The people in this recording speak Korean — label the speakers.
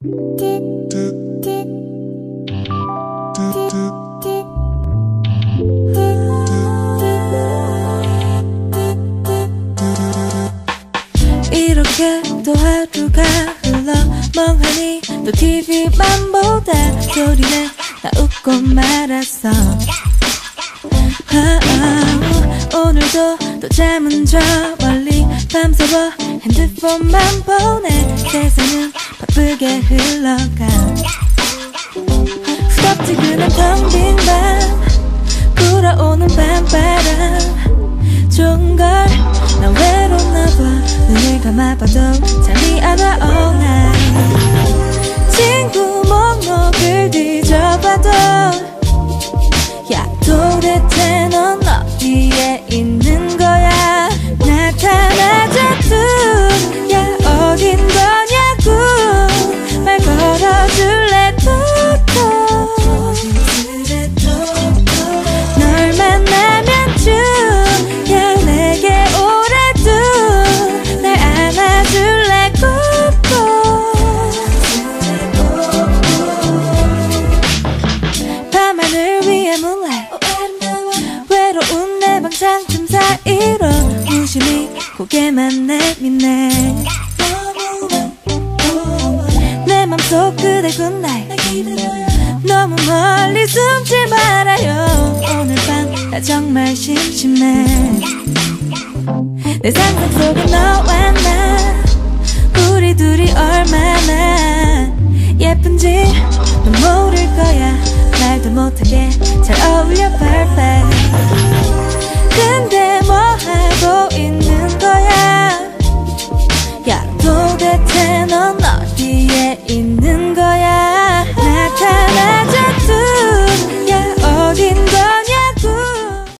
Speaker 1: 이렇게 또 하루가 흘러 멍하니 또 TV만 보다 소리내 나 웃고 말았어. 오늘도 또 잠은 저 멀리 밤새워 핸드폰만 보내. 세상은 바쁘게 흘러가. 후덥지근한 텅 빈 밤 불어오는 밤바람 좋은걸 난 외롭나봐. 눈을 감아봐도 잠이 안 와 all night. 친구 목록을 뒤져봐도 야 도대체 넌 어디에 있는 거야. 나타나자두 야 어딘 거냐고 말 걸어줄래 톡톡. 널 만나면 야 내게 오래도 날 안아줄래 꾹꾹. 밤하늘 위에 moonlight 외로운 내 방 창틈 사이로 무심히 고개만 내미네. 내 맘속 그대 굿나잇 너무 멀리 숨지 말아요. 오늘 밤 나 정말 심심해. 내 상상 속에 너와 나 우리 둘이 얼마나 예쁜지 넌 모를 거야. 말도 못하게